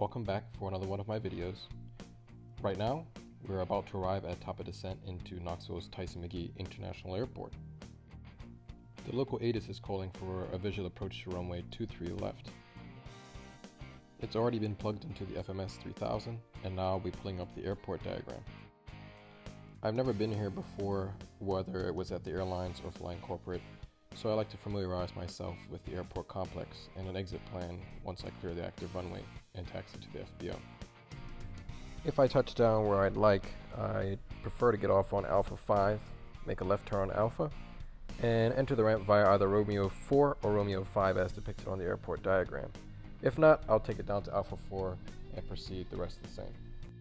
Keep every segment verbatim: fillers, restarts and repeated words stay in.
Welcome back for another one of my videos. Right now, we're about to arrive at top of descent into Knoxville's Tyson McGee International Airport. The local A T I S is calling for a visual approach to runway two three left. It's already been plugged into the F M S three thousand, and now I'll be pulling up the airport diagram. I've never been here before, whether it was at the airlines or flying corporate, so I like to familiarize myself with the airport complex and an exit plan once I clear the active runway and taxi to the F B O. If I touch down where I'd like, I prefer to get off on Alpha five, make a left turn on Alpha, and enter the ramp via either Romeo four or Romeo five as depicted on the airport diagram. If not, I'll take it down to Alpha four and proceed the rest the same.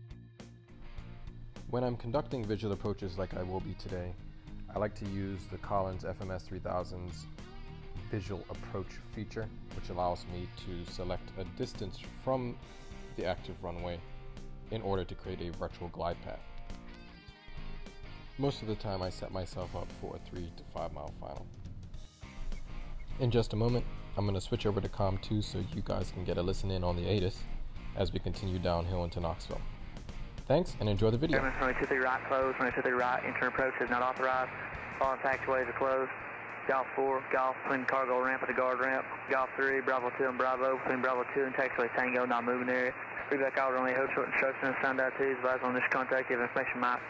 When I'm conducting visual approaches like I will be today, I like to use the Collins F M S three thousand's visual approach feature, which allows me to select a distance from the active runway in order to create a virtual glide path. Most of the time I set myself up for a three to five mile final. In just a moment, I'm going to switch over to COM two so you guys can get a listen in on the A T I S as we continue downhill into Knoxville. Thanks, and enjoy the video. runway two three right closed, runway two three right, enter approach is not authorized. All taxiways are closed. Golf four, Golf, between cargo ramp and the guard ramp. Golf three, Bravo two and Bravo, between Bravo two and taxiway Tango, not moving area. Reback all runway, hold short instructions, sound out two, advise on this contact, give information Mike.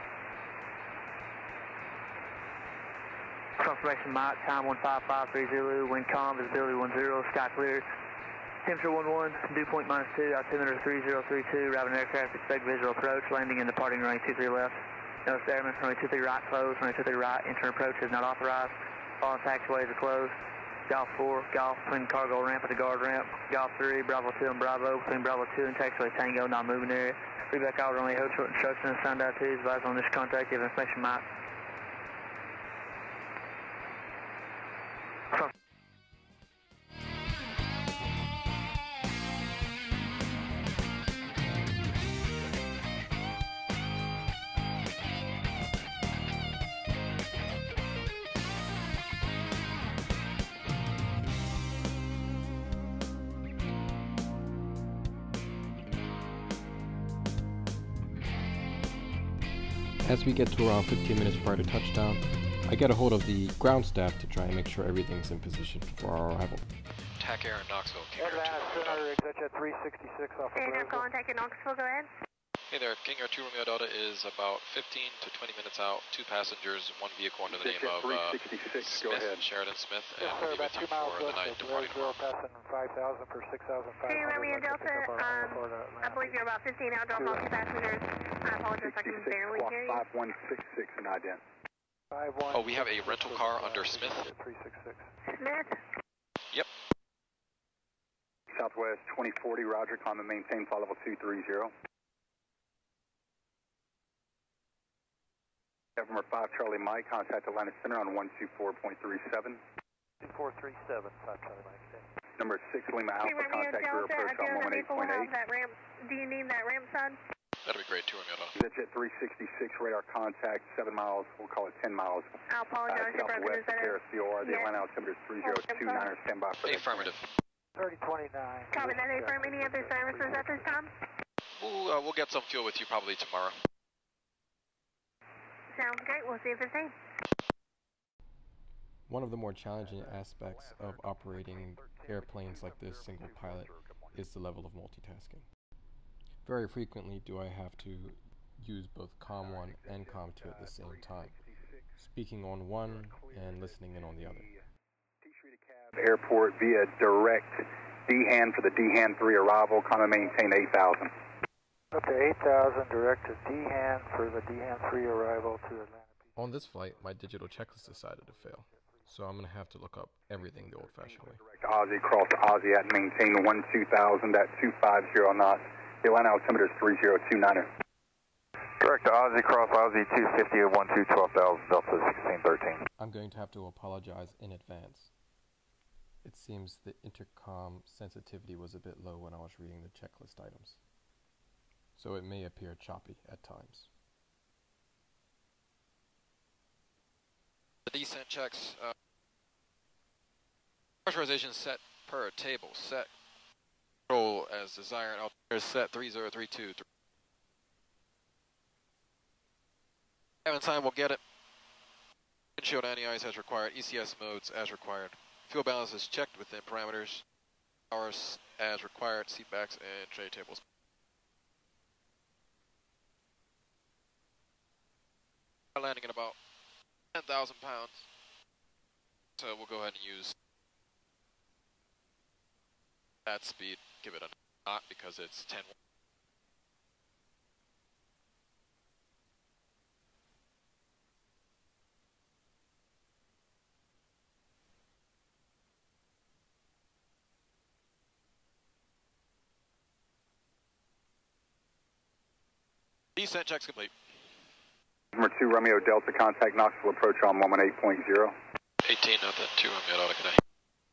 Confirmation Mike, time one five five three Zulu, wind calm, visibility one zero, sky clear. Temperature one one, dew point minus two, altimeter three zero three two, arriving aircraft, expect visual approach, landing and departing runway two three left. Notice airman, runway two three right closed, runway two three right, enter approach is not authorized. All taxiways are closed. Golf four, Golf, between cargo ramp and the guard ramp. Golf three, Bravo two and Bravo, between Bravo two and taxiway Tango, not moving area. Reback all runway, hold short instructions, sound out two, advise on this contact, give information Mike. As we get to around fifteen minutes prior to touchdown, I get a hold of the ground staff to try and make sure everything's in position for our arrival. Tac Air in Knoxville. Atlanta Center, exit jet three sixty-six off of Air contact in Knoxville, go ahead. Hey there, King Air two Romeo Delta is about fifteen to twenty minutes out, two passengers, one vehicle under the name of uh, Smith, Sheridan Smith, and yes, we'll be with you for the night departing tomorrow. five thousand for six thousand five hundred. Hey, Romeo Delta, um, I believe you're about fifteen out, drop off two passengers. I apologize, I can barely hear you. five one six six and ident. Oh, we have a rental car under Smith. three six six. Smith? Yep. Southwest twenty forty, Roger, climb and maintain flight level two three zero. November five, Charlie Mike, contact Atlanta Center on one two four point three seven. two four three seven, five Charlie Mike. Number six, Lima Hey, Alpha, Romeo contact your Delta, approach I do on have one a eight vehicle point will have eight. that ramp. Do you need that ramp side? That'd be great, two Romeo Delta. Jet three sixty-six, radar contact, seven miles, we'll call it ten miles. I apologize, uh, you're broken. Is southwest of that Paris, C O R, the yes. Atlanta altimeter is three zero two nine, stand by for the Affirmative. thirty twenty-nine. Copy that, affirm. Any other services at this time? We'll, uh, we'll get some fuel with you probably tomorrow. Sounds great, we'll see you fifteen. One of the more challenging aspects of operating airplanes like this single pilot is the level of multitasking. Very frequently do I have to use both COM one and COM two at the same time, speaking on one and listening in on the other. Airport via direct D-hand for the D-hand three arrival, climb and maintain eight thousand. Up to eight thousand, direct to D-hand for the D-hand three arrival to Atlanta. On this flight, my digital checklist decided to fail, so I'm going to have to look up everything the old-fashioned way. Direct Aussie, cross Aussie at maintain one two thousand at two five zero knots. The Atlanta altimeter is three zero two nine. Direct to Aussie, cross Aussie two fifty at one two twelve thousand, Delta sixteen thirteen. I'm going to have to apologize in advance. It seems the intercom sensitivity was a bit low when I was reading the checklist items, so it may appear choppy at times. The descent checks. Uh, pressurization set per table. Set. Control as desired. Altimeter set three zero three two. Having time, we'll get it. Windshield anti-ice as required. E C S modes as required. Fuel balance is checked within parameters. Hours as required. Seat backs and tray tables. Landing at about ten thousand pounds. So we'll go ahead and use that speed. Give it a knot because it's ten. Descent checks complete. Number two, Romeo Delta, contact Knoxville approach on one one eight point zero. eighteen, nothing, two Romeo Delta, good day.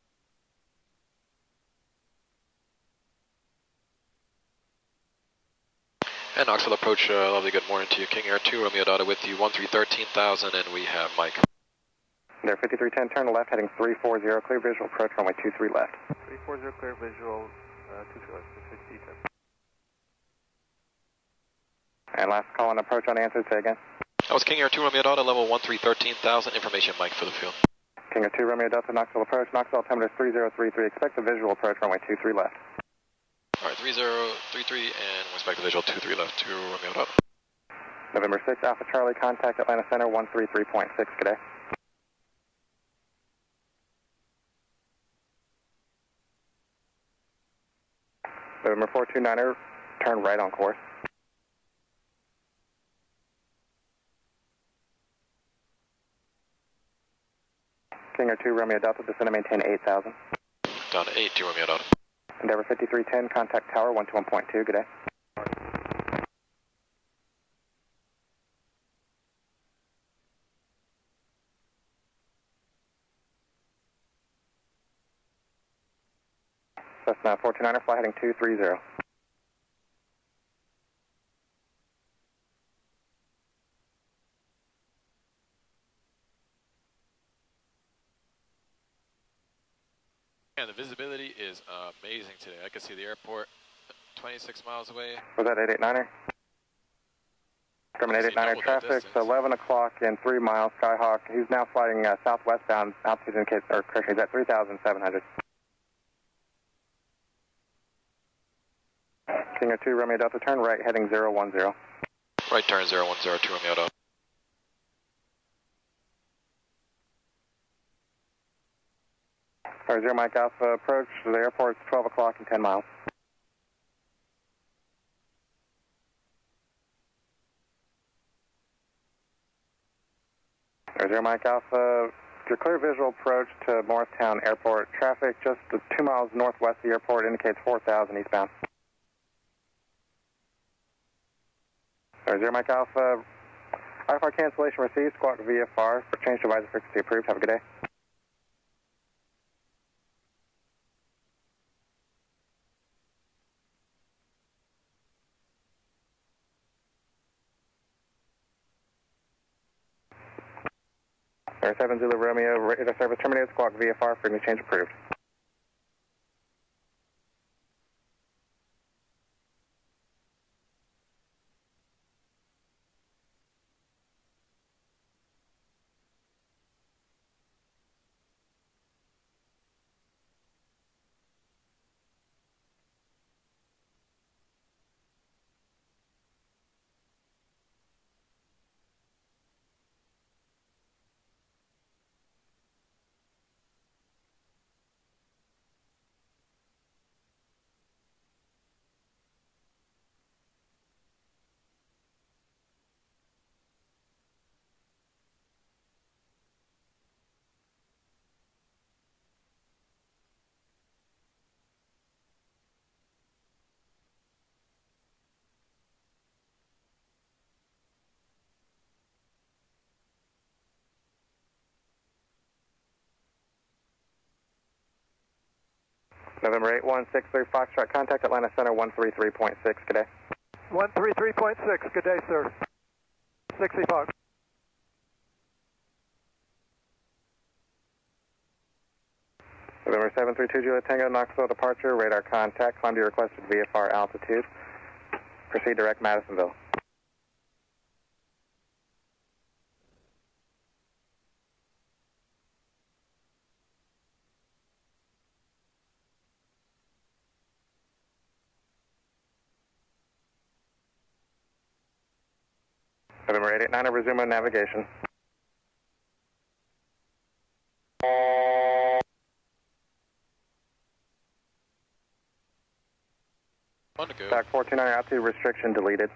And Knoxville approach, uh, lovely good morning to you. King Air two, Romeo Delta with you, one three thirteen thousand, and we have Mike. There, fifty-three ten, turn left, heading three four zero, clear visual, approach runway two three left. three four zero, clear visual, uh, two three left, six sixty. And last call on approach unanswered, say again. That was King Air two, Romeo Delta, level one three thirteen thousand, information Mike for the field. King Air two, Romeo Delta, Knoxville approach, Knoxville altimeter three zero three three, expect the visual approach runway two three left. Alright, three zero three three, and we expect the visual two three left to Romeo Delta. November sixth, Alpha Charlie, contact Atlanta Center one three three point six, good day. November four two niner, turn right on course. King Air two, Romeo Delta, descend and maintain eight thousand. Down to eight, two Romeo Delta. Endeavor fifty-three ten, contact tower one two one point two, good day. Cessna four two niner, fly heading two three zero. And the visibility is amazing today. I can see the airport twenty-six miles away. Was that eight eight niner? From an eight eight niner traffic, so eleven o'clock in three miles, Skyhawk. He's now flying uh, southwestbound, altitude indicates, or correction, he's at three thousand seven hundred. King Air two, Romeo Delta, turn right, heading zero one zero. Right turn zero one zero, two Romeo Delta. Or zero Mike Alpha, approach to the airport, twelve o'clock in ten miles. Or zero Mike Alpha, your clear visual approach to Morristown Airport. Traffic just two miles northwest of the airport indicates four thousand eastbound. Or zero Mike Alpha, I F R cancellation received, squawk V F R, for change to visor frequency approved. Have a good day. seven Zulu Romeo, radar service terminated, squawk V F R, frequency change approved. November eight one six three Foxtrot, contact Atlanta Center one three three point six, good day. one three three point six, good day, sir. sixty Fox. November seven three two Juliet Tango, Knoxville departure, radar contact, climb to your requested V F R altitude. Proceed direct Madisonville. November eight eight nine, resume on navigation. On to go. Back four two nine, altitude restriction deleted.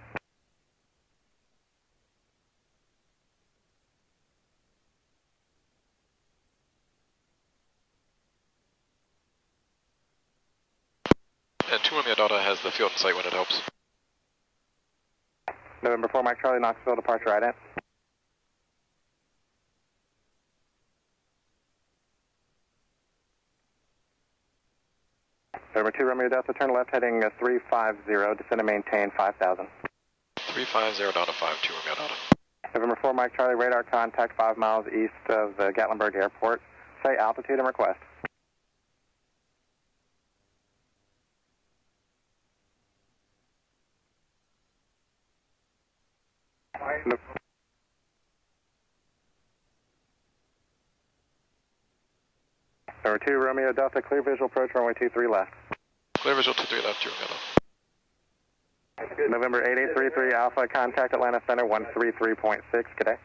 And two Romeo Delta has the field in sight when it helps. November four, Mike Charlie, Knoxville departure, ident. November two, Romeo Delta, turn left heading uh, three five zero, descend and maintain five thousand. three five zero Delta five two Romeo Delta. November four, Mike Charlie, radar contact five miles east of the Gatlinburg Airport. Say altitude and request. No. Number two, Romeo Delta, clear visual approach, runway two three left. Clear visual two three left, two Romeo Delta. November eight eight three three, Alpha, contact Atlanta Center one three three point six, good day.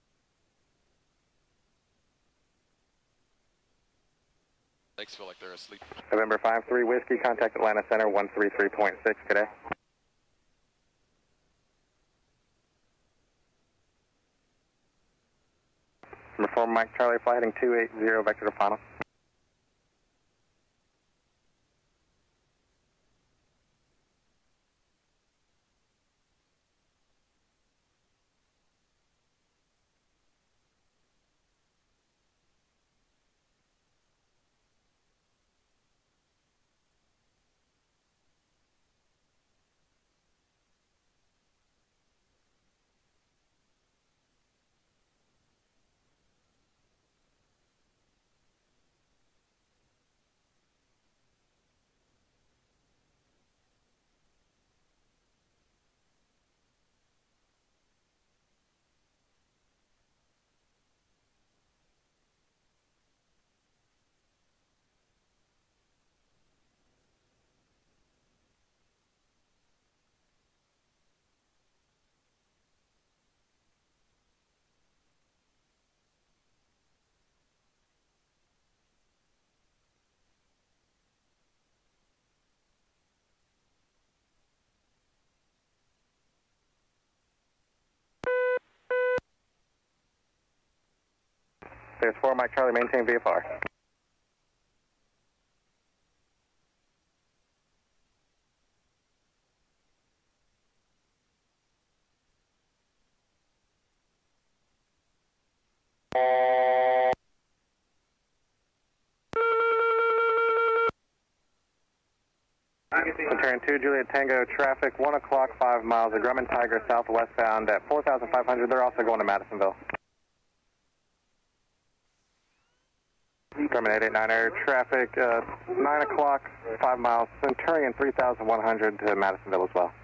Legs feel like they're asleep. November five three, Whiskey, contact Atlanta Center one three three point six, good day. Number four, Mike Charlie, fly heading two eight zero, vector to final. There's four, Mike Charlie, maintain V F R. Return two, Juliet Tango, traffic, one o'clock, five miles, a Grumman Tiger southwestbound at four thousand five hundred. They're also going to Madisonville. Grumman eight eight nine air traffic, uh, nine o'clock, five miles, Centurion three thousand one hundred to Madisonville as well.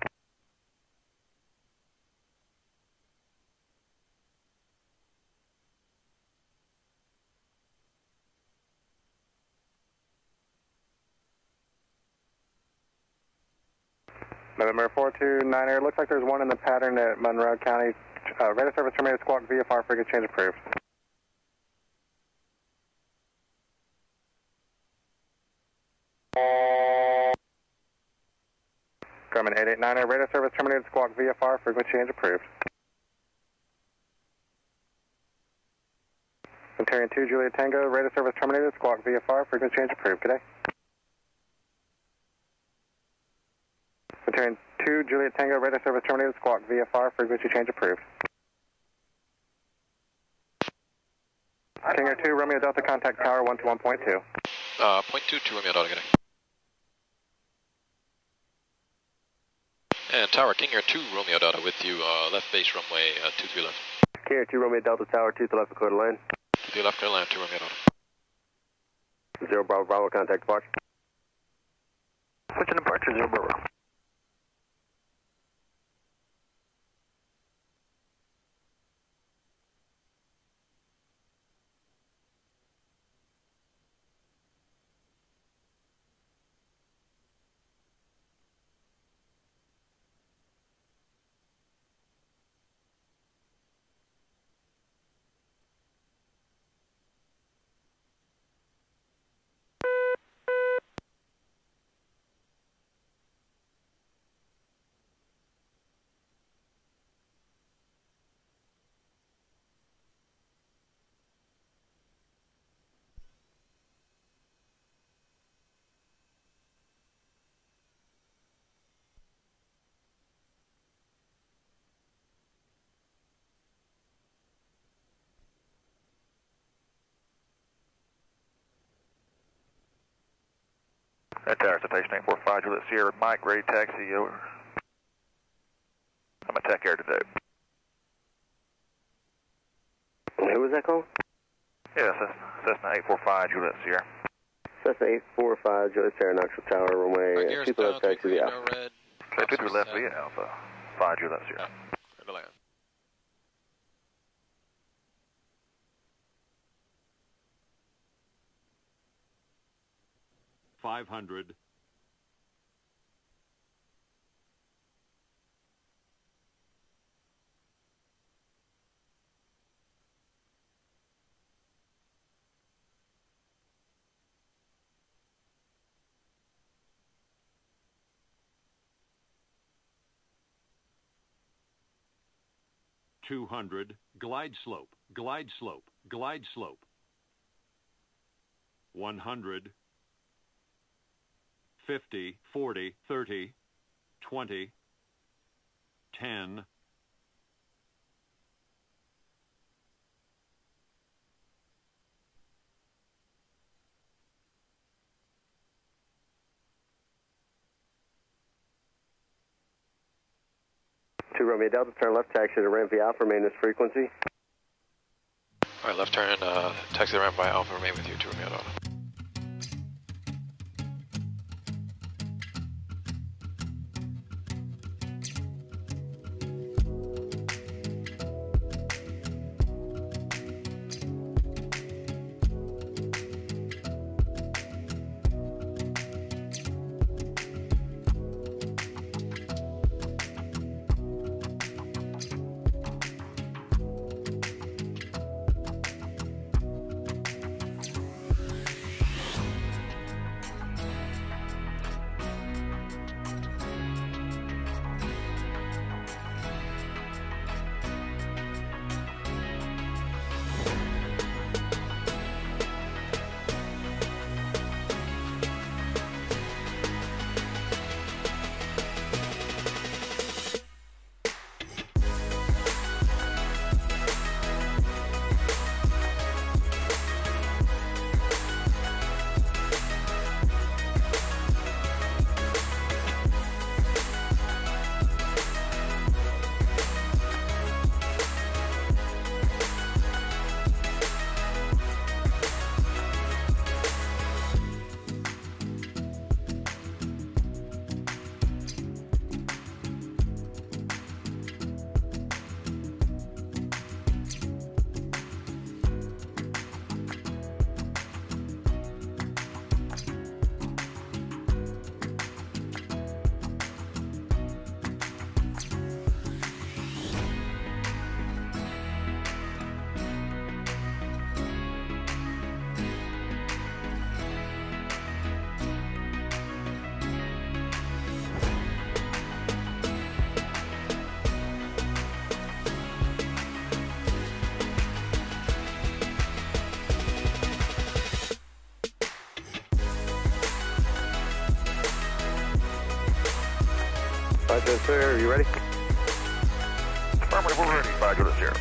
November four two nine air, looks like there's one in the pattern at Monroe County. Uh, radar service terminated, squawk V F R, frigate change approved. Grumman eight eight nine air, radar service terminated, squawk V F R, frigate change approved. Centurion two, Juliet Tango, radar service terminated, squawk V F R, frigate change approved. Good day. Centurion two, Juliet Tango, radar service terminated, squawk V F R, frequency change approved. King Air two, Romeo Delta, contact tower one two one point two. Uh, point two two Romeo Delta, getting. And tower, King Air two, Romeo Delta with you, uh, left base runway uh, two three left. King Air two, Romeo Delta, tower two to left, Dakota line. two three left, Dakota line, two Romeo Delta. zero Bravo Bravo, contact departure. Switching departure, zero Bravo. That tower, citation eight four five, Juliet Sierra, Mike, ready taxi, over. I'm a tech air today. Who was that call? Yes, yeah, Cessna eight four five, Juliet Sierra. Cessna eight four five, Juliet Sierra, Knoxville Tower, runway, Gears people down, left taxi, three, yeah. no red. Okay, two three left, via Alpha, five, Juliet Sierra. Yeah, clear to land. Five hundred. Two hundred. Glide slope. Glide slope. Glide slope. One hundred. fifty, forty, thirty, twenty, ten, two Romeo Delta, turn left taxi to ramp via Alpha, maintenance frequency. Alright, left turn, uh, taxi the ramp by Alpha, remain with you, two Romeo Delta. Five Juliet Sierra, are you ready? Affirmative, we're ready, five Juliet Sierra.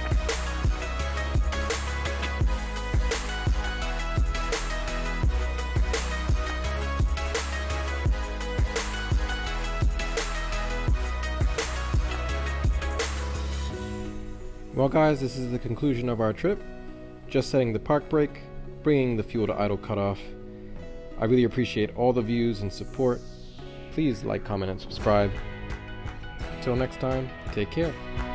Well guys, this is the conclusion of our trip. Just setting the park brake, bringing the fuel to idle cutoff, I really appreciate all the views and support. Please like, comment, and subscribe. Until next time, take care.